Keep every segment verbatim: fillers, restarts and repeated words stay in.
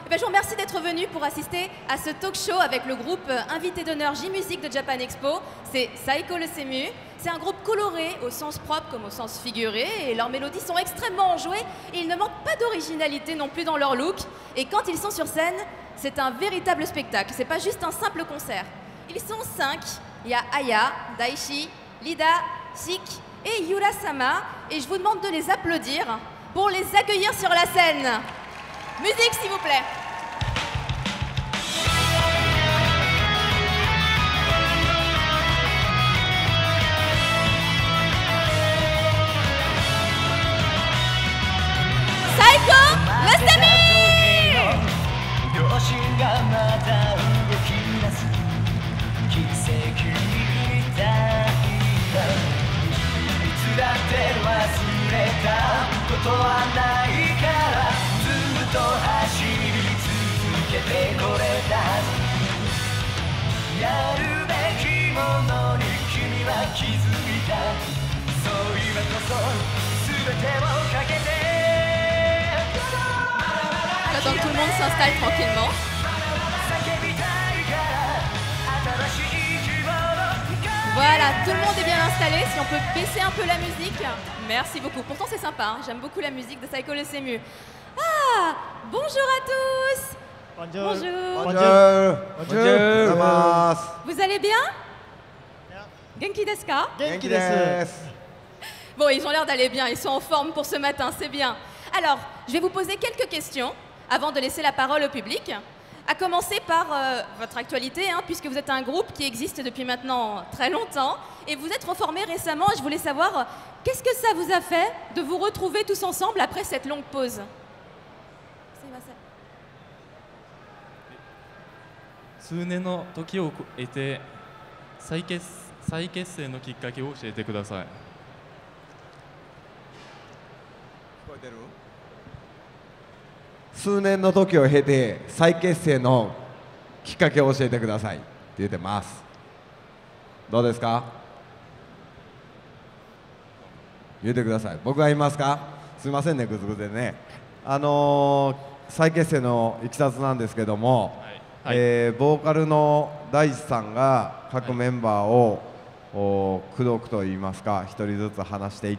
ben, je vous remercie d'être venu pour assister à ce talk show avec le groupe euh, invité d'honneur J-Music de Japan Expo. C'est Saiko le Seimu. C'est un groupe coloré au sens propre comme au sens figuré et leurs mélodies sont extrêmement enjouées et ils ne manquent pas d'originalité non plus dans leur look. Et quand ils sont sur scène, c'est un véritable spectacle, c'est pas juste un simple concert. Ils sont cinq, il y a Aya, Daishi, Lida, Sik et Yura-sama et je vous demande de les applaudir pour les accueillir sur la scène. Musique s'il vous plaît. Saiko le Seimu! 'Attends que tout le monde s'installe tranquillement. Voilà, tout le monde est bien installé. Si on peut baisser un peu la musique. Merci beaucoup. Pourtant c'est sympa, hein. J'aime beaucoup la musique de Saiko le Seimu. Ah, bonjour à tous. Bonjour. Bonjour. Bonjour. Bonjour. Vous allez bien? Genki desu ka? Genki desu. Bon, ils ont l'air d'aller bien, ils sont en forme pour ce matin, c'est bien. Alors, je vais vous poser quelques questions avant de laisser la parole au public. À commencer par euh, votre actualité, hein, puisque vous êtes un groupe qui existe depuis maintenant très longtemps et vous êtes reformé récemment. Je voulais savoir, euh, qu'est-ce que ça vous a fait de vous retrouver tous ensemble après cette longue pause? 数年の時を経て再結再結成のきっかけを教えてください。聞こえてる？数年の時を経て再結成のきっかけを教えてくださいって言ってます。どうですか？言ってください。僕が言いますか？すいませんね、グズグズでね。あのー、再結成のいきさつなんですけども、はい、えー、ボーカルの大地さんが各メンバーを、はい、口説くといいますか、一人ずつ話していって、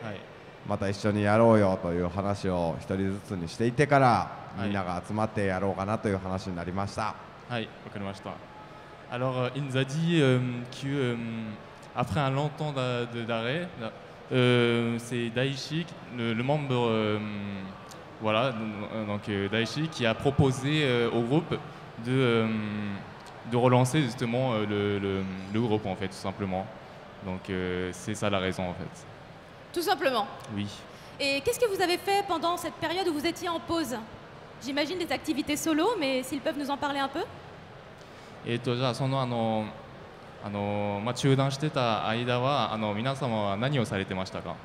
はい、また一緒にやろうよという話を一人ずつにしていってから、はい、みんなが集まってやろうかなという話になりました。 はい、わかりました。Alors, il nous a dit euh, que euh, après un long temps d'arrêt, euh, c'est Daishi, le, le membre, euh, voilà, donc euh, Daishi qui a proposé euh, au groupe de, euh, de relancer justement euh, le, le, le groupe en fait, tout simplement. Donc euh, c'est ça la raison en fait. Tout simplement. Oui. Et qu'est-ce que vous avez fait pendant cette période où vous étiez en pause? J'imagine des activités solo, mais s'ils peuvent nous en parler un peu? えっとじゃあそのあのあのまあ中断してた間はあの皆様は何をされてましたか？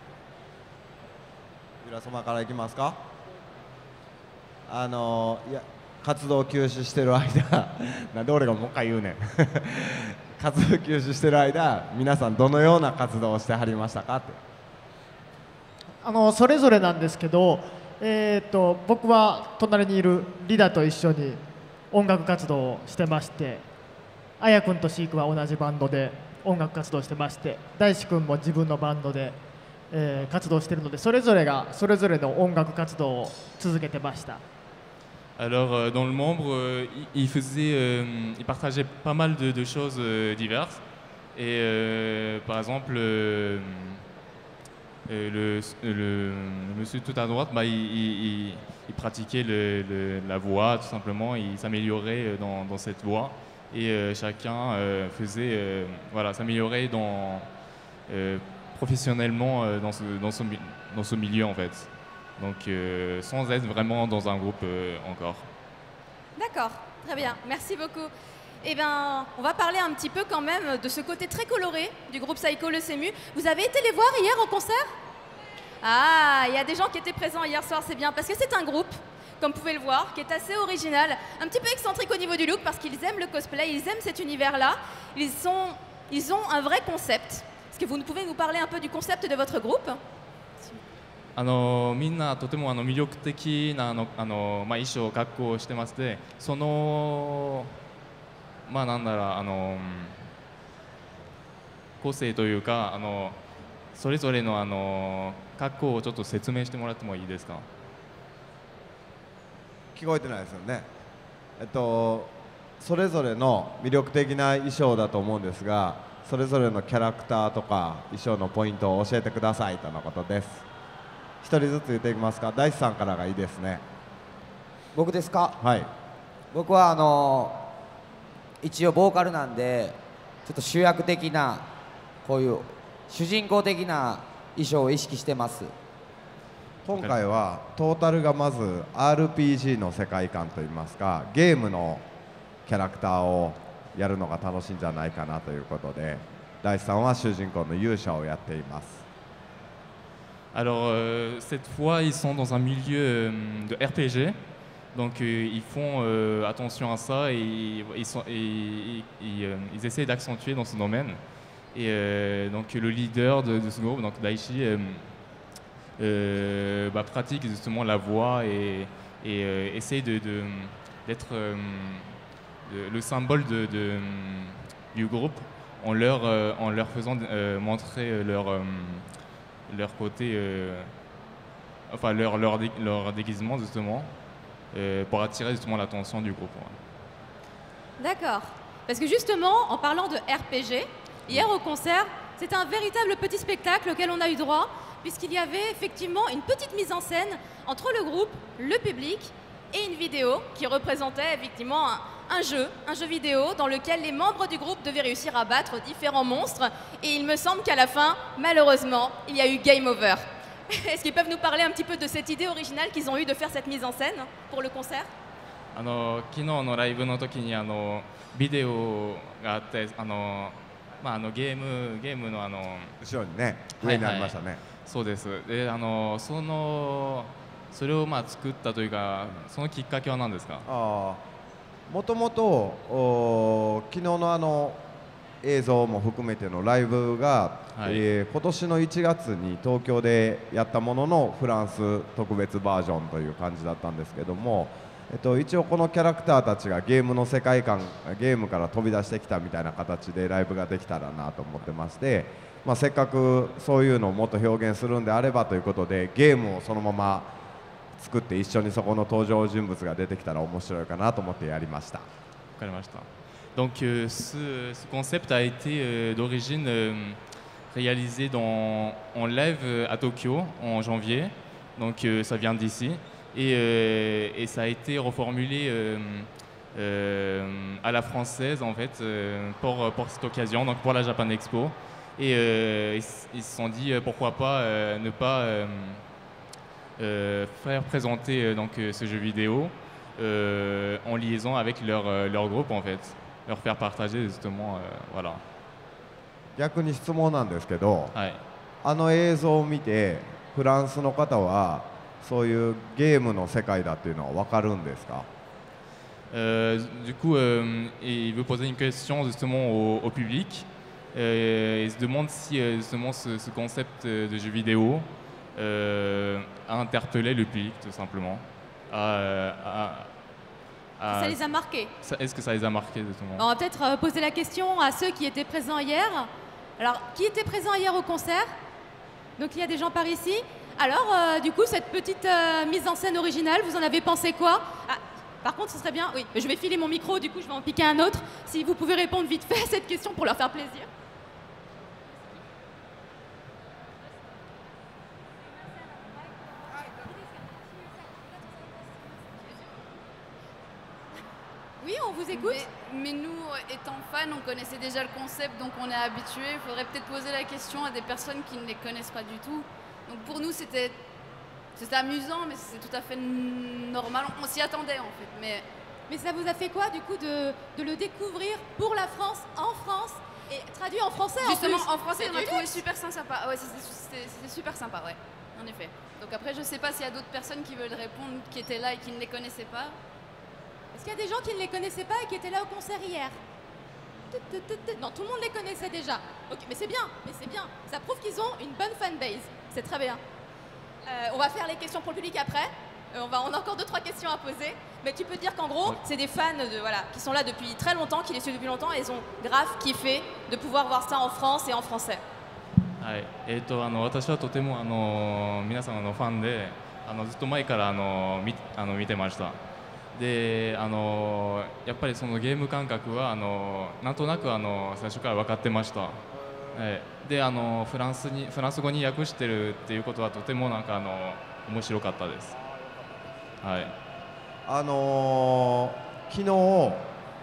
皆様からいきますか？あのいや活動休止してる間なんで俺がもう一回言うねん活動休止してる間皆さんどのような活動をしてはりましたかって。 あのそれぞれなんですけど、えー、と僕は隣にいるリダと一緒に音楽活動をしてまして、あやくんとシークは同じバンドで音楽活動してまして、大志くんも自分のバンドで、えー、活動しているので、それぞれがそれぞれの音楽活動を続けてました。 Alors, euh, dans le membre, euh, il, faisait, euh, il partageait pas mal de, de choses euh, diverses. Et euh, par exemple, euh, le, le, le monsieur tout à droite, bah, il, il, il pratiquait le, le, la voix, tout simplement. Il s'améliorait dans, dans cette voix. Et euh, chacun euh, faisait, euh, voilà, s'améliorer dans, euh, professionnellement euh, dans, ce, dans, ce, dans ce milieu, en fait. Donc, euh, sans être vraiment dans un groupe euh, encore. D'accord, très bien, merci beaucoup. Eh bien, on va parler un petit peu quand même de ce côté très coloré du groupe Saiko le Seimu. Vous avez été les voir hier en concert? Ah, il y a des gens qui étaient présents hier soir, c'est bien, parce que c'est un groupe, comme vous pouvez le voir, qui est assez original, un petit peu excentrique au niveau du look, parce qu'ils aiment le cosplay, ils aiment cet univers-là, ils, sont, ils ont un vrai concept. Est-ce que vous pouvez nous parler un peu du concept de votre groupe? あのみんなとてもあの魅力的なあのあの、まあ、衣装格好をしてまして、そのまあなんだろう、あの個性というか、あのそれぞれのあの格好をちょっと説明してもらってもいいですか。 聞こえてないですよね。えっとそれぞれの魅力的な衣装だと思うんですが、それぞれのキャラクターとか衣装のポイントを教えてくださいとのことです。一人ずつ言っていきますか。大地さんからがいいですね。 僕ですか。 はい。 僕はあの一応ボーカルなんで、ちょっと主役的なこういう主人公的な衣装を意識してます。 今回はトータルがまず アールピージー の世界観といいますか、ゲームのキャラクターをやるのが楽しいんじゃないかなということで、大地さんは主人公の勇者をやっています。 Alors euh, cette fois ils sont dans un milieu euh, de R P G, donc euh, ils font euh, attention à ça et ils, sont, et, et, et, euh, ils essaient d'accentuer dans ce domaine. Et euh, donc le leader de, de ce groupe, donc Daichi, euh, euh, bah, pratique justement la voix et, et euh, essaye de, de, d'être euh, de, le symbole de, de, du groupe en leur, euh, en leur faisant euh, montrer leur, euh, leur côté, euh, enfin leur, leur, dé, leur déguisement justement, euh, pour attirer justement l'attention du groupe. Ouais. D'accord. Parce que justement, en parlant de R P G, hier au concert, c'était un véritable petit spectacle auquel on a eu droit, puisqu'il y avait effectivement une petite mise en scène entre le groupe, le public et une vidéo qui représentait effectivement un, un jeu, un jeu vidéo dans lequel les membres du groupe devaient réussir à battre différents monstres. Et il me semble qu'à la fin, malheureusement, il y a eu Game Over. Est-ce qu'ils peuvent nous parler un petit peu de cette idée originale qu'ils ont eue de faire cette mise en scène pour le concert? あの昨日のライブの時にあのビデオがあって、あのまああのゲームゲームのあの後ろにね、上にありましたね。 はいはい、そうです。で、あのそのそれをまあ作ったというか、そのきっかけは何ですか？ ああ、もともと昨日のあの映像も含めてのライブが、はい、えー、今年のいちがつに東京でやったもののフランス特別バージョンという感じだったんですけども、えっと、一応このキャラクターたちがゲームの世界観、ゲームから飛び出してきたみたいな形でライブができたらなと思ってまして、まあ、せっかくそういうのをもっと表現するんであればということで、ゲームをそのまま作って一緒にそこの登場人物が出てきたら面白いかなと思ってやりました。わかりました。Donc euh, ce, ce concept a été euh, d'origine euh, réalisé dans, en live à Tokyo en janvier, donc euh, ça vient d'ici. Et, euh, et ça a été reformulé euh, euh, à la française en fait euh, pour, pour cette occasion, donc pour la Japan Expo. Et euh, ils, ils se sont dit euh, pourquoi pas euh, ne pas euh, euh, faire présenter euh, donc, ce jeu vidéo euh, en liaison avec leur, leur groupe en fait, leur faire partager justement, euh, voilà. 逆に質問なんですけど、 はい、 あの映像を見てフランスの方はそういうゲームの世界だっていうのは分かるんですか？ euh, Du coup, euh, il veut poser une question justement au, au public. Euh, il se demande si euh, justement ce, ce concept de jeu vidéo euh, a interpellé le public tout simplement. À, à, à, ça les a marqués. Est-ce que ça les a marqués justement? On va peut-être euh, poser la question à ceux qui étaient présents hier. Alors, qui était présent hier au concert? Donc il y a des gens par ici. Alors, euh, du coup, cette petite euh, mise en scène originale, vous en avez pensé quoi? Ah, par contre, ce serait bien... Oui, je vais filer mon micro, du coup, je vais en piquer un autre. Si vous pouvez répondre vite fait à cette question pour leur faire plaisir. Oui, on vous écoute. Mais, mais nous, étant fans, on connaissait déjà le concept, donc on est habitués. Il faudrait peut-être poser la question à des personnes qui ne les connaissent pas du tout. Donc pour nous, c'était amusant, mais c'est tout à fait normal. On s'y attendait en fait. Mais, mais ça vous a fait quoi du coup de, de le découvrir pour la France, en France, et traduit en français? Justement, en, plus. en français, on a trouvé super sympa. Ouais, c'était super sympa, ouais, en effet. Donc après, je sais pas s'il y a d'autres personnes qui veulent répondre, qui étaient là et qui ne les connaissaient pas. Est-ce qu'il y a des gens qui ne les connaissaient pas et qui étaient là au concert hier? Non, tout le monde les connaissait déjà. Ok, mais c'est bien, mais c'est bien. Ça prouve qu'ils ont une bonne fanbase. C'est très bien. Euh, on va faire les questions pour le public après. Euh, on, va, on a encore deux, trois questions à poser. Mais tu peux dire qu'en gros, c'est des fans de, voilà, qui sont là depuis très longtemps, qui les suivent depuis longtemps, et ils ont grave kiffé de pouvoir voir ça en France et en français. はい、えー、とあの私はとてもあの皆さんのファンであのずっと前からあの見あの見てました。であのやっぱりそのゲーム感覚はあのなんとなくあの最初から分かってました。はい、であのフランスにフランス語に訳してるっていうことはとてもなんかあの面白かったです。はい。 あのー、昨日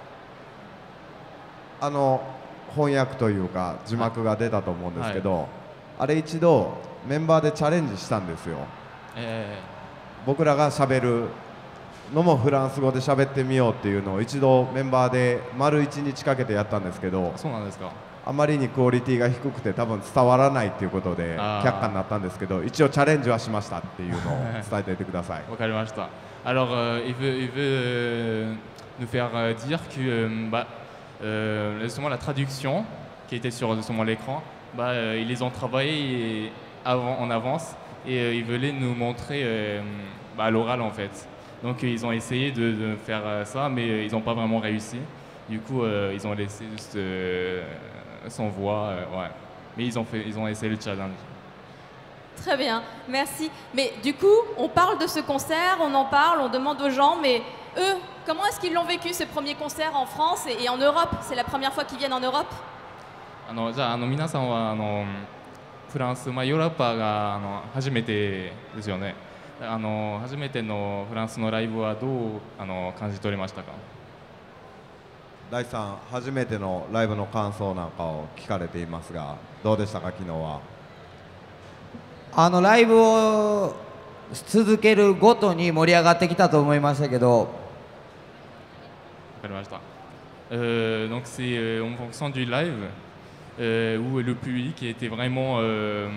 あの翻訳というか字幕が出たと思うんですけど、はい、あれ一度メンバーでチャレンジしたんですよ。えー、僕らがしゃべるのもフランス語で喋ってみようっていうのを一度メンバーで丸一日かけてやったんですけど、 そうなんですか。 あまりにクオリティが低くて多分伝わらないっていうことで却下になったんですけど、一応チャレンジはしましたっていうのを伝えておいてください。 わかりました。Alors, euh, il veut, il veut euh, nous faire euh, dire que euh, bah, euh, justement la traduction qui était sur justement l'écran, bah, euh, ils les ont travaillés avant, en avance et euh, ils voulaient nous montrer euh, bah, à l'oral en fait. Donc ils ont essayé de, de faire euh, ça, mais ils n'ont pas vraiment réussi. Du coup, euh, ils ont laissé juste euh, sans voix, euh, ouais. Mais ils ont, fait, ils ont essayé le challenge. Très bien, merci. Mais du coup, on parle de ce concert, on en parle, on demande aux gens, mais eux, comment est-ce qu'ils l'ont vécu ce premier concert en France et, et en Europe? C'est la première fois qu'ils viennent en Europe? あのじゃあ、あの皆さんはあのフランス、まあ、ヨーロッパがあの初めてですよね。あの初めてのフランスのライブはどうあの感じ取れましたか？ 大地さん、初めてのライブの感想なんかを聞かれていますが、どうでしたか、昨日は。 あのライブを続けるごとに盛り上がってきたと思いましたけど。 わかりました。Euh, donc c'est euh, en fonction du live euh, où le public était vraiment euh,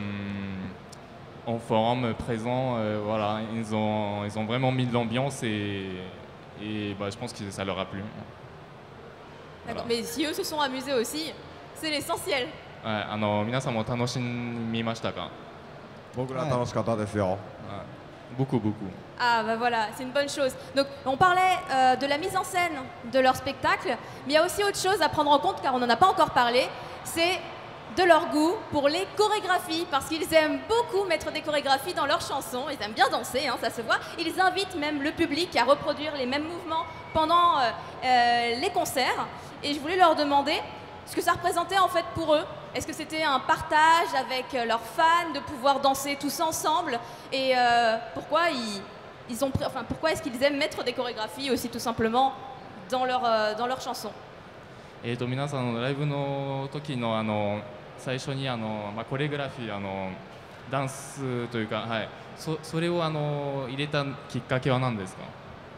en forme, présent. Euh, voilà, ils ont, ils ont vraiment mis de l'ambiance et, et bah, je pense que ça leur a plu. Voilà. Mais si eux se sont amusés aussi, c'est l'essentiel. Ouais, あの皆さんも楽しみましたか？ 僕ら楽しかったですよ。 Beaucoup, beaucoup. Ah bah voilà, c'est une bonne chose. Donc on parlait euh, de la mise en scène de leur spectacle, mais il y a aussi autre chose à prendre en compte car on n'en a pas encore parlé, c'est de leur goût pour les chorégraphies, parce qu'ils aiment beaucoup mettre des chorégraphies dans leurs chansons, ils aiment bien danser, hein, ça se voit. Ils invitent même le public à reproduire les mêmes mouvements pendant euh, euh, les concerts, et je voulais leur demander ce que ça représentait en fait pour eux. Est-ce que c'était un partage avec leurs fans, de pouvoir danser tous ensemble, et euh, pourquoi ils, ils ont, enfin, pourquoi est-ce qu'ils aiment mettre des chorégraphies aussi tout simplement dans leur, euh, dans leurs chansons? えーと皆さんのライブの時のあの最初にあの、まあ、コレグラフィーあのダンスというか、はい、そ, それをあの入れたきっかけは何ですか？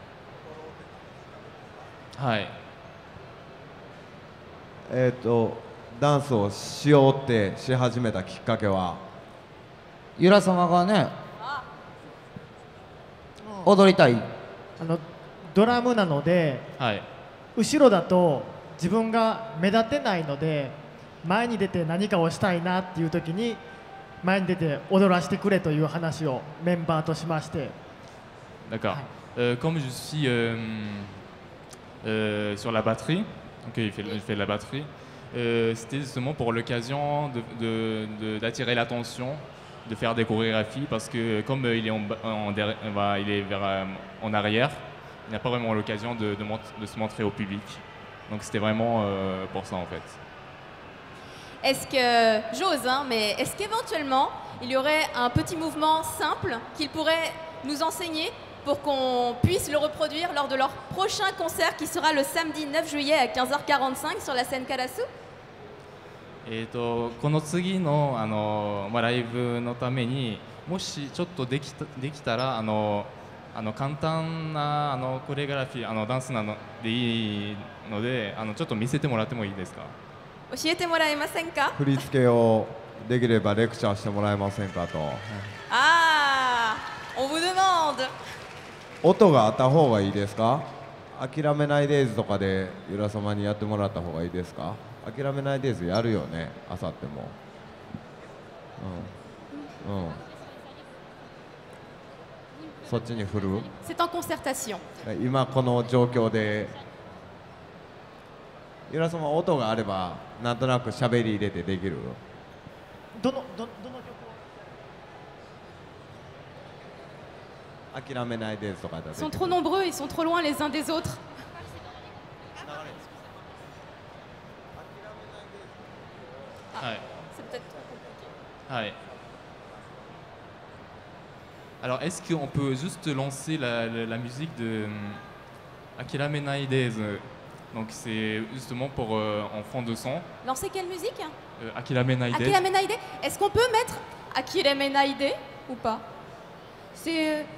はい。 えっ、ー、とダンスをしようってし始めたきっかけは、 ゆら様がね、踊りたい。 あのドラムなので、 はい、 後ろだと自分が目立てないので、前に出て何かをしたいなっていう時に前に出て踊らせてくれという話をメンバーとしまして。 D'accord. Ouais. Euh, comme je suis euh, euh, sur la batterie, donc il fait, il fait de la batterie, euh, c'était justement pour l'occasion de, de, de, d'attirer l'attention, de faire des chorégraphies, parce que comme il est, en, en, en, il est vers, en arrière, il n'a pas vraiment l'occasion de, de, de se montrer au public. Donc c'était vraiment euh, pour ça en fait. Est-ce que, j'ose, hein, mais est-ce qu'éventuellement il y aurait un petit mouvement simple qu'il pourrait nous enseigner pour qu'on puisse le reproduire lors de leur prochain concert qui sera le samedi neuf juillet à quinze heures quarante-cinq sur la scène Karasu? えーとこの次のあの、まあ、ライブのためにもしちょっとできた、できたらあのあの簡単なあのコレグラフィーあのダンスなのでいいのであのちょっと見せてもらってもいいですか？ 教えてもらえませんか？ 振り付けをできればレクチャーしてもらえませんかと。 ああ、on vous demande。 音があった方がいいですか？諦めないデイズとかでゆら様にやってもらった方がいいですか？諦めないデイズやるよね、あさっても。うん。うん。 そっちに振る C'est en concertation. 今この状況でゆらさま音があればなんとなく喋り入れてできるどのどどの曲を諦めないですとかだ Ils sont trop nombreux, ils sont trop loin les uns des autres. はい C'est peut-être trop compliqué. はい。Alors, est-ce qu'on peut juste lancer la, la, la musique de euh, Akira Menai Days? Donc, c'est justement pour euh, en fond de son. Lancer quelle musique? Euh, Akira Menai Days. Akira Menaide. Est-ce qu'on peut mettre Akira Menaide ou pas? C'est. euh,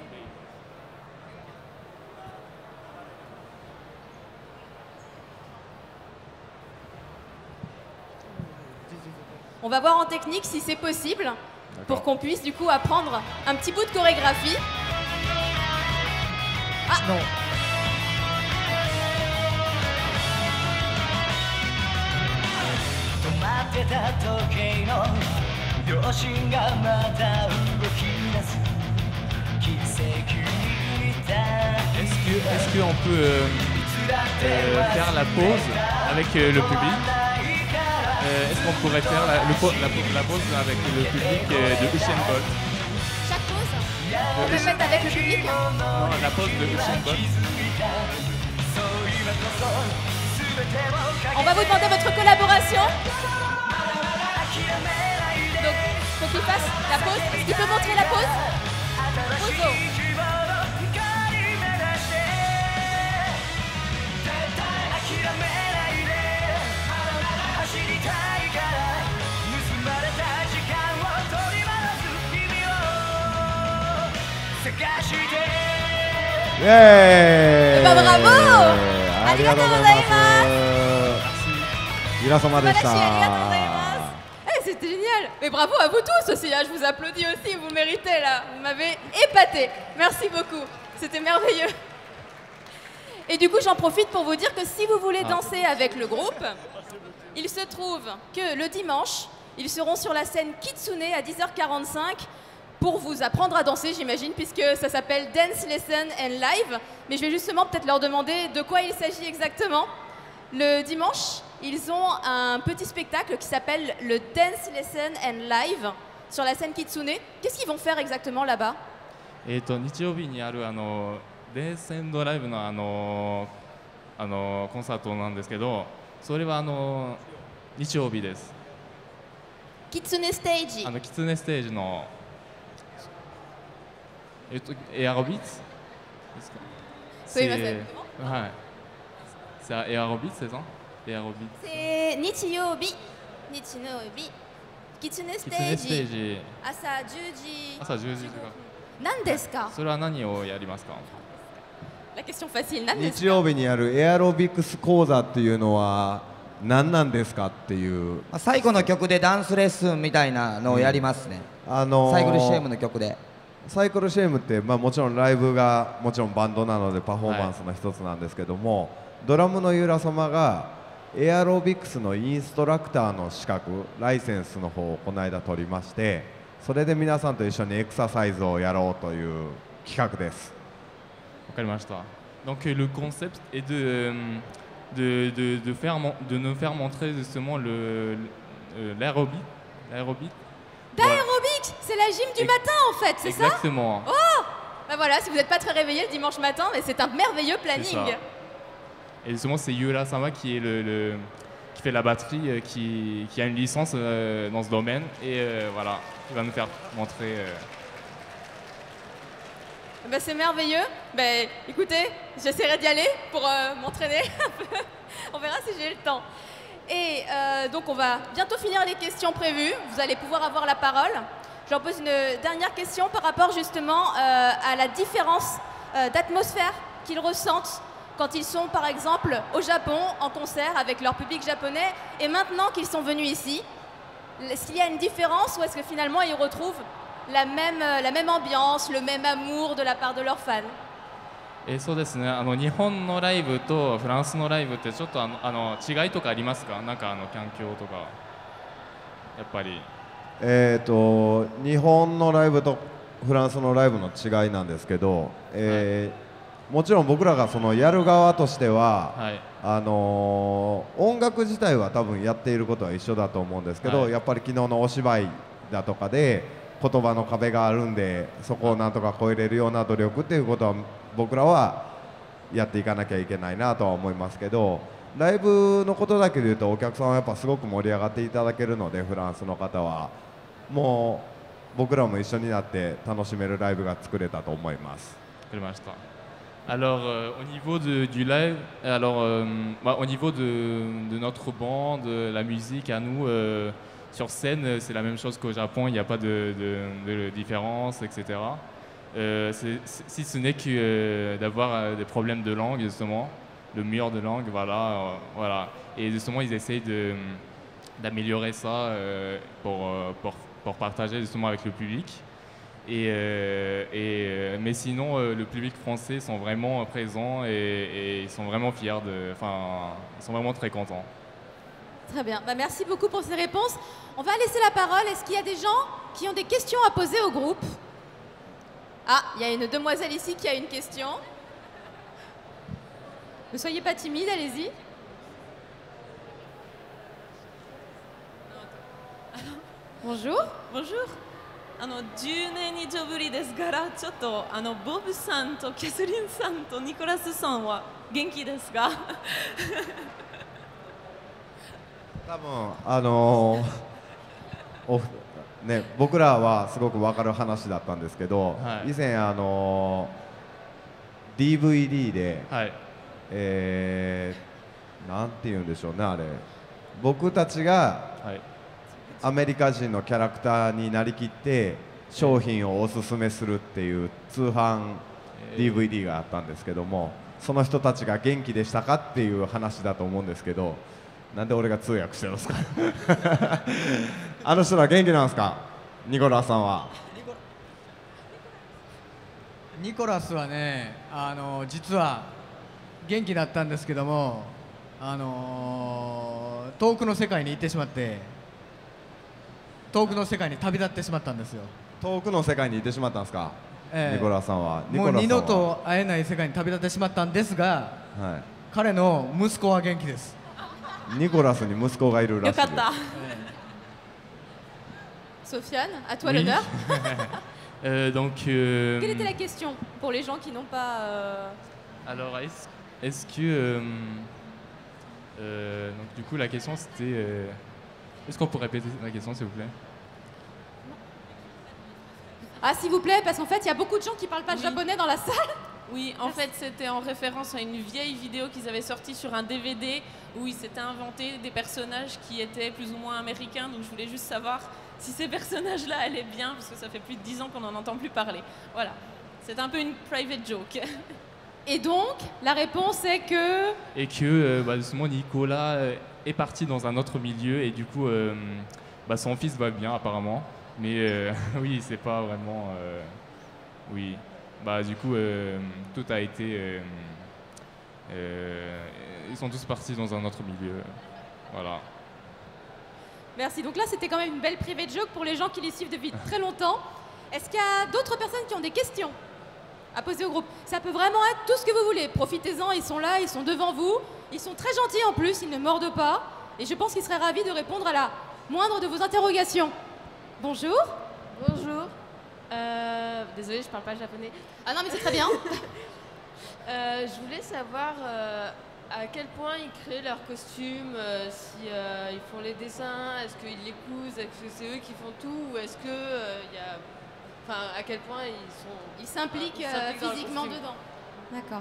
On va voir en technique si c'est possible pour qu'on puisse du coup apprendre un petit bout de chorégraphie. Non. 止まってた時計の秒針がまた動き出す奇跡みたい Est-ce que, est-ce qu'on peut euh, euh, faire la pause avec euh, le public? Euh, Est-ce qu'on pourrait faire la, le po- la, la pause avec le public euh, de Usain Bolt? Chaque pause, on peut le mettre avec le public. Non, la pause de Usain Bolt. On va vous demander votre collaboration. Donc, faut qu'il fasse la pause. Est-ce qu'il peut montrer la pause? Poso. イエーイ Eh ben, bravo ありがとうございますゆらさまでした Eh, c'était génial. Mais bravo à vous tous aussi, hein. Je vous applaudis aussi, vous méritez là. Vous m'avez épaté. Merci beaucoup. C'était merveilleux. Et du coup, j'en profite pour vous dire que si vous voulez danser avec le groupe, il se trouve que le dimanche, ils seront sur la scène Kitsune à dix heures quarante-cinq pour vous apprendre à danser, j'imagine, puisque ça s'appelle Dance Lesson and Live. Mais je vais justement peut-être leur demander de quoi il s'agit exactement. Le dimanche, ils ont un petit spectacle qui s'appelle le Dance Lesson and Live sur la scène Kitsune. Qu'est-ce qu'ils vont faire exactement là-bas? えっと日曜日にあるあのレースエンドライブのあのあのコンサートなんですけど、それはあの日曜日です。 Kitsune Stage. あのキツネステージのえっとエアロビッツですか。 Oui, bah, C'est- はい。C'est à Aérobit, c'est ça? Aérobit. C'est Nichiyobi. Nichiyobi. Kitsune キツネステー Stage. ジ朝じゅうじ。 朝じゅうじとか。 何ですか？ それは何をやりますか？ La question facile. 何ですか？ 日曜日にやるエアロビクス講座っていうのは何なんですかっていう、 まあ最後の曲でダンスレッスンみたいなのをやりますね、 あのーサイクルシェームの曲で。 サイクルシェームって、まあ、もちろんライブがもちろんバンドなのでパフォーマンスの一つなんですけども、ドラムのゆら様がエアロビクスのインストラクターの資格ライセンスの方をこの間取りまして、それで皆さんと一緒にエクササイズをやろうという企画です。 わかりました。Donc euh, le concept est de, de, de, de, faire, mon- de nous faire montrer justement le, le- euh, l'aérobie. L'aérobie. D'aérobic, c'est la gym du Ex- matin en fait, c'est ça? Exactement. Bah voilà, si vous n'êtes pas très réveillé le dimanche matin, mais c'est un merveilleux C'est ça. planning. Et justement, c'est Yura Sama qui est le, le- qui fait la batterie, euh, qui, qui a une licence euh, dans ce domaine, et euh, voilà, il va nous faire montrer. euh, Bah, c'est merveilleux. Bah, écoutez, j'essaierai d'y aller pour euh, m'entraîner un peu. On verra si j'ai le temps. Et euh, donc on va bientôt finir les questions prévues. Vous allez pouvoir avoir la parole. Je leur pose une dernière question par rapport justement euh, à la différence euh, d'atmosphère qu'ils ressentent quand ils sont par exemple au Japon en concert avec leur public japonais et maintenant qu'ils sont venus ici. Est-ce qu'il y a une différence ou est-ce que finalement ils retrouvent la même, euh, la même ambiance, le même amour de la part de leurs fans? えーそうですね、あの日本のライブとフランスのライブってちょっとあのあの違いとかありますか？なんかあの環境とかやっぱり。 えー、と日本のライブとフランスのライブの違いなんですけど、えー、もちろん僕らがそのやる側としては、はい、あのー、音楽自体は多分やっていることは一緒だと思うんですけど、はい、やっぱり昨日のお芝居だとかで言葉の壁があるんでそこをなんとか超えれるような努力っていうことは僕らはやっていかなきゃいけないなとは思いますけど、ライブのことだけで言うとお客さんはやっぱすごく盛り上がっていただけるので、フランスの方はもう僕らも一緒になって楽しめるライブが作れたと思います。 わかりました。Alors euh, au niveau de, du live, alors euh, bah, au niveau de, de notre bande, de la musique à nous euh, sur scène, c'est la même chose qu'au Japon. Il n'y a pas de, de, de différence, et cetera. Euh, c'est, si ce n'est que euh, d'avoir euh, des problèmes de langue justement, le mur de langue, voilà, euh, voilà. Et justement ils essayent de, d'améliorer ça euh, pour, pour, pour partager justement avec le public. Et, euh, et, mais sinon, euh, le public français sont vraiment présents et, et ils sont vraiment fiers de, enfin, ils sont vraiment très contents. Très bien. Bah, merci beaucoup pour ces réponses. On va laisser la parole. Est-ce qu'il y a des gens qui ont des questions à poser au groupe? Ah, il y a une demoiselle ici qui a une question. Ne soyez pas timide, allez-y. Bonjour. Bonjour. あのじゅうねん以上ぶりですからちょっとあのボブさんとキャスリンさんとニコラスさんは元気ですか？ 多分あのー、おね僕らはすごく分かる話だったんですけど、はい、以前あのー、ディーブイディー で、はい、えー、なんて言うんでしょうねあれ僕たちが、はい、アメリカ人のキャラクターになりきって商品をおすすめするっていう通販 ディーブイディー があったんですけども、その人たちが元気でしたかっていう話だと思うんですけど、なんで俺が通訳してるんですか？あの人ら元気なんですか？ニコラスさんは。 ニコラスはね、あの実は元気だったんですけども、あの遠くの世界に行ってしまって。遠くの世界に旅立ってしまったんですよ。 遠くの世界に行ってしまったんですか、えー、ニコラスさんは。 もう二度と会えない世界に旅立ってしまったんですが、はい、彼の息子は元気です。 ニコラスに息子がいるらしいです。よかった。 Sofiane, à toi l'honneur. euh, donc, euh, Quelle était la question pour les gens qui n'ont pas. Euh... Alors, est-ce, est-ce que. Euh, euh, donc, du coup, la question c'était. Euh, Est-ce qu'on peut répéter la question, s'il vous plaît? Ah, s'il vous plaît, parce qu'en fait, il y a beaucoup de gens qui ne parlent pas oui. japonais dans la salle. Oui, en fait, c'était en référence à une vieille vidéo qu'ils avaient sortie sur un D V D où ils s'étaient inventés des personnages qui étaient plus ou moins américains. Donc, je voulais juste savoir si ces personnages-là allaient bien, parce que ça fait plus de dix ans qu'on n'en entend plus parler. Voilà, c'est un peu une private joke. Et donc, la réponse est que... Et que, euh, bah, justement, Nicolas euh, est parti dans un autre milieu et du coup, euh, bah, son fils va bien apparemment. Mais euh, oui, c'est pas vraiment... Euh, oui, bah du coup, euh, tout a été... Euh, euh, ils sont tous partis dans un autre milieu. Voilà. Merci. Donc là, c'était quand même une belle private joke pour les gens qui les suivent depuis très longtemps. Est-ce qu'il y a d'autres personnes qui ont des questions à poser au groupe? Ça peut vraiment être tout ce que vous voulez. Profitez-en, ils sont là, ils sont devant vous. Ils sont très gentils en plus, ils ne mordent pas. Et je pense qu'ils seraient ravis de répondre à la moindre de vos interrogations. Bonjour. Bonjour. Euh, désolée, je parle pas japonais. Ah non, mais c'est très bien. euh, je voulais savoir euh, à quel point ils créent leurs costumes, euh, si euh, ils font les dessins, est-ce qu'ils les cousent, est-ce que c'est eux qui font tout, ou est-ce que euh, y a... Enfin, à quel point ils sont... Ils s'impliquent euh, physiquement dedans. D'accord.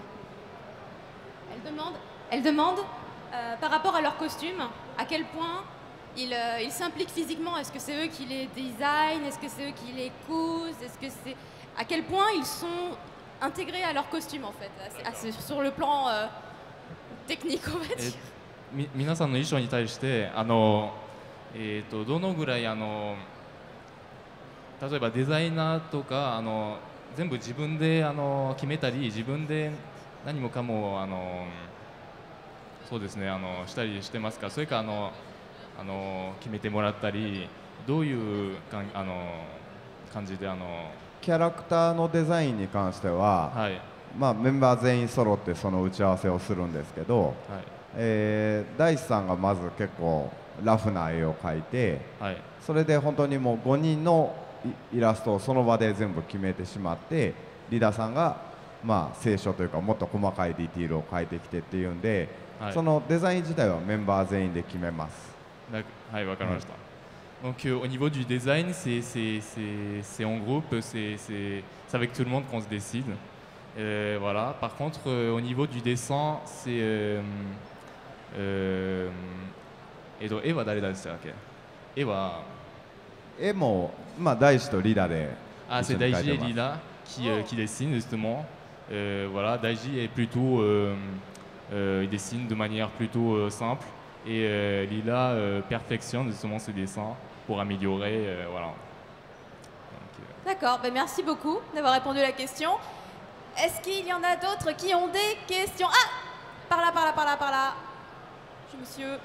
Elle demande, elle demande euh, par rapport à leur costume, à quel point ils euh, ils s'impliquent physiquement. Est-ce que c'est eux qui les designent? Est-ce que c'est eux qui les cousent? Est-ce que c'est... À quel point ils sont intégrés à leur costume, en fait, à, à, sur le plan euh, technique, on va dire. み皆さんの衣装に対してあの、えー、とどのぐらいあの例えばデザイナーとかあの全部自分であの決めたり自分で何もかもあのそうですねあのしたりしてますか？それかあのあの決めてもらったりどういうかんあの感じであのキャラクターのデザインに関しては、 はい、 まあ、メンバー全員揃ってその打ち合わせをするんですけど、 はい、 えー、大志さんがまず結構ラフな絵を描いて、 はい、 それで本当にもうごにんのイラストをその場で全部決めてしまって、リーダーさんがまあ清書というかもっと細かいディティールを描いてきてっていうんで、 はい、 そのデザイン自体はメンバー全員で決めます。 はい、わかりました。Donc euh, au niveau du design, c'est en groupe, c'est avec tout le monde qu'on se décide. Euh, voilà. Par contre, euh, au niveau du dessin, c'est... Euh, euh, えっと、絵は誰だでしたっけ？絵は絵も、まあ、大志とリダで Ah, c'est Daiji et Lila qui, euh, qui dessinent justement. Euh, voilà, Daiji est plutôt... Euh, euh, il dessine de manière plutôt euh, simple. Et euh, Lila euh, perfectionne justement ses dessins pour améliorer, euh, voilà. Euh... D'accord, ben merci beaucoup d'avoir répondu à la question. Est-ce qu'il y en a d'autres qui ont des questions? Ah, par là, par là, par là, par là. Je, monsieur.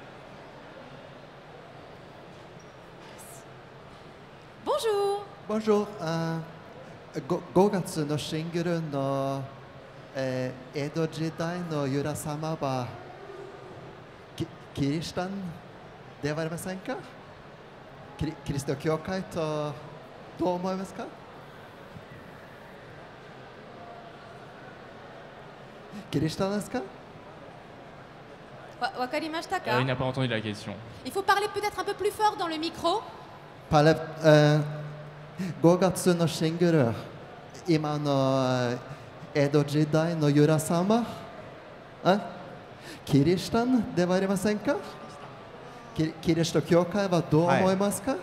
Bonjour. Bonjour. Uh, ごがつのシングルの、えー、江戸時代のユラ様はキリシタンではありませんか？キリ、キリスト教会とどう思いますか？キリシタンですか？ わ、わかりましたか？ Il n'a pas entendu la question. Il faut parler peut-être un peu plus fort dans le micro. パレ、えー、ごがつのシングル、今の江戸時代のユラ様、あキリシタンではありませんか？キ, キリスト教会はどう思いますか？はい、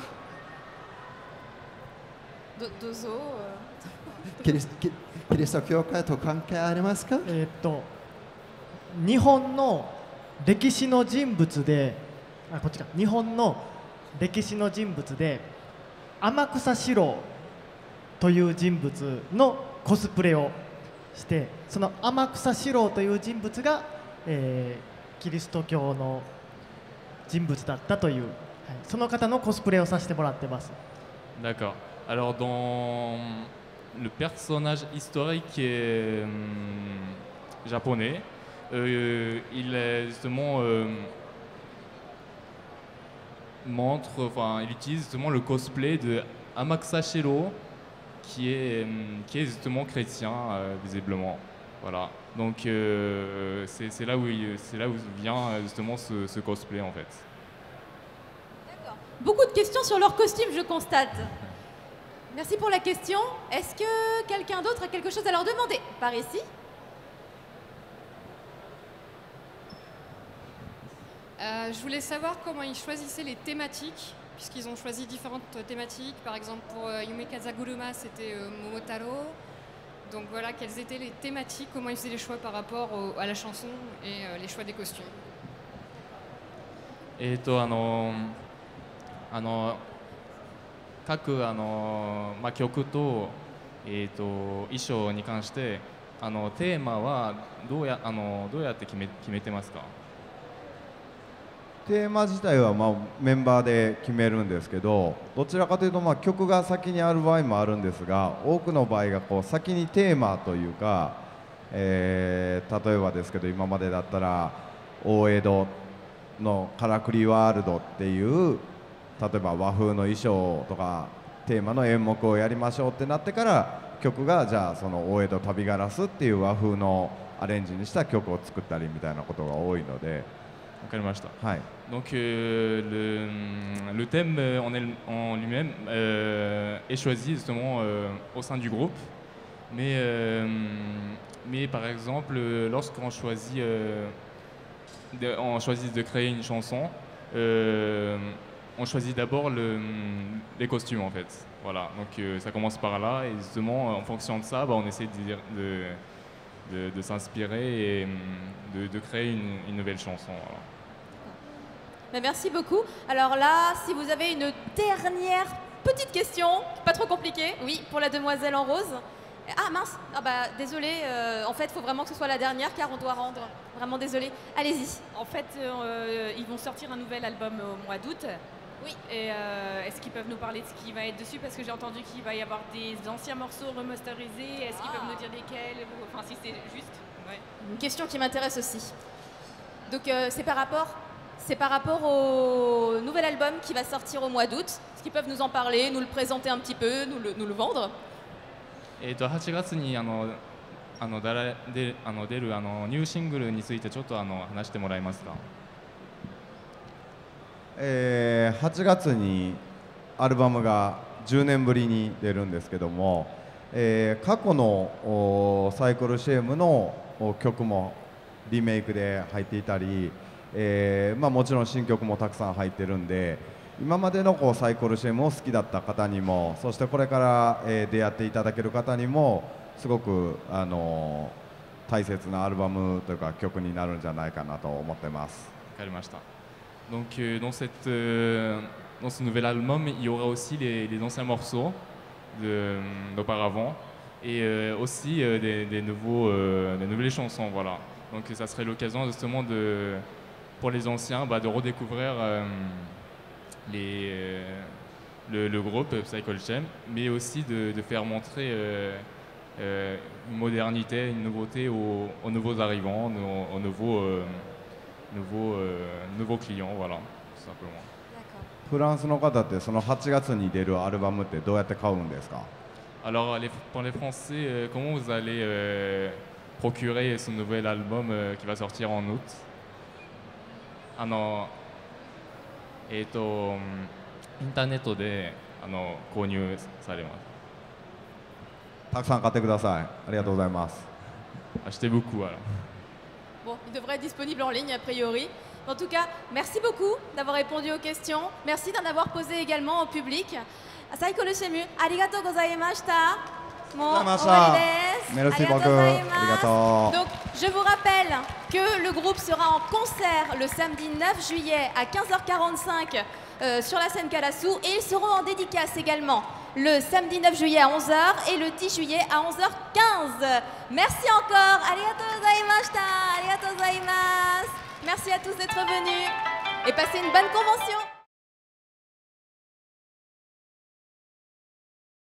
ど, どうぞキリスキキリスト教会と関係ありますか？ えー、っと日本の歴史の人物であこっちか日本の歴史の人物で天草四郎という人物のコスプレをしてその天草四郎という人物が、えー、キリスト教の人物だったという、はい、その方のコスプレをさせてもらってます。 D'accord. Alors dans le personnage historique euh, japonais, euh, il est justement euh, montre, enfin, il utilise justement le cosplay de Amakusa Shiro, qui est qui est justement chrétien euh, visiblement. Voilà. Donc euh, c'est là où c'est là où vient justement ce, ce cosplay en fait. D'accord. Beaucoup de questions sur leur costume, je constate. Merci pour la question. Est-ce que quelqu'un d'autre a quelque chose à leur demander? Par ici. Euh, je voulais savoir comment ils choisissaient les thématiques, puisqu'ils ont choisi différentes thématiques. Par exemple, pour euh, Yume Kazaguruma, c'était euh, Momotaro. Donc voilà, quelles étaient les thématiques, comment ils faisaient les choix par rapport au, à la chanson et euh, les choix des costumes. えっとあのあの各あのまあ曲とえっと衣装に関してあのテーマはどうやあのどうやって決め決めてますか？ テーマ自体はまあメンバーで決めるんですけど、どちらかというとまあ曲が先にある場合もあるんですが、多くの場合がこう先にテーマというか、えー、例えばですけど今までだったら大江戸のからくりワールドっていう例えば和風の衣装とかテーマの演目をやりましょうってなってから曲がじゃあその大江戸旅ガラスっていう和風のアレンジにした曲を作ったりみたいなことが多いので。 わかりました。 はい。 Donc euh, le, le thème en, en lui-même euh, est choisi justement euh, au sein du groupe, mais, euh, mais par exemple lorsqu'on choisit, euh, de, on choisit de créer une chanson, euh, on choisit d'abord le, les costumes en fait. Voilà, donc euh, ça commence par là et justement en fonction de ça, bah, on essaie de, de, de, de s'inspirer et de, de créer une, une nouvelle chanson. Voilà. Ben merci beaucoup. Alors là, si vous avez une dernière petite question, pas trop compliquée, oui, pour la demoiselle en rose. Ah mince, ah bah désolé, euh, en fait, il faut vraiment que ce soit la dernière car on doit rendre. Vraiment désolé. Allez-y. En fait, euh, ils vont sortir un nouvel album au mois d'août Oui, et euh, est-ce qu'ils peuvent nous parler de ce qui va être dessus? Parce que j'ai entendu qu'il va y avoir des anciens morceaux remasterisés. Est-ce qu'ils peuvent nous dire lesquels? Enfin, si c'est juste. Ouais. Une question qui m'intéresse aussi. Donc euh, c'est par rapport, c'est par rapport au nouvel album qui va sortir au mois d'août. Est-ce qu'ils peuvent nous en parler, nous le présenter un petit peu, nous le, nous le vendre? えー、とはちがつにあのあのだらであの出るあのニューシングルについてちょっとあの話してもらえますか。 えーはちがつにアルバムがじゅうねんぶりに出るんですけども、えー過去のおサイコロシェームのお曲もリメイクで入っていたり、えーまあ、もちろん新曲もたくさん入ってるんで、今までのこうサイコロシェームを好きだった方にも、そしてこれから、えー出会っていただける方にもすごく、あのー大切なアルバムというか曲になるんじゃないかなと思ってます。 わかりました。Donc euh, dans, cette, euh, dans ce nouvel album, il y aura aussi les, les anciens morceaux de- d'auparavant et euh, aussi euh, des, des nouveaux, euh, des nouvelles chansons. Voilà. Donc ça serait l'occasion justement de, pour les anciens bah, de redécouvrir euh, les, euh, le, le groupe Psycho Chem, mais aussi de, de faire montrer euh, euh, une modernité, une nouveauté aux, aux nouveaux arrivants, aux, aux nouveaux, euh, nouveaux, euh, nouveaux clients, voilà, tout simplement. フランスの方ってそのはちがつに出るアルバムってどうやって買うんですか？ Alors les- pour les Français, euh, comment vous allez euh, procurer ce nouvel album euh, qui va sortir en août? あの、えっと、インターネットであの購入されます。 たくさん買ってください。ありがとうございます。 Achetez beaucoup alors. Bon, il devrait être disponible en ligne a priori. En tout cas, merci beaucoup d'avoir répondu aux questions. Merci d'en avoir posé également au public. Saikoro Shemu, arigatou gozaimashita. Mo ouari desu. Merci Arigatou beaucoup. gozaimasu. Arigato. Donc, je vous rappelle que le groupe sera en concert le samedi neuf juillet à quinze heures quarante-cinq euh, sur la scène Karasu et ils seront en dédicace également le samedi neuf juillet à onze heures et le dix juillet à onze heures quinze. Merci encore. Arigatou gozaimashita. Arigatou gozaimasu. Merci à tous d'être venus et passez une bonne convention.